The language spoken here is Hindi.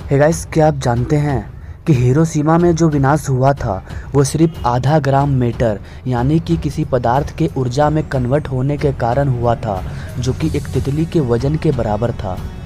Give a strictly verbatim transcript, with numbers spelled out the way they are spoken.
हे गाइस, क्या आप जानते हैं कि हिरोशिमा में जो विनाश हुआ था वो सिर्फ आधा ग्राम मैटर यानी कि किसी पदार्थ के ऊर्जा में कन्वर्ट होने के कारण हुआ था, जो कि एक तितली के वजन के बराबर था।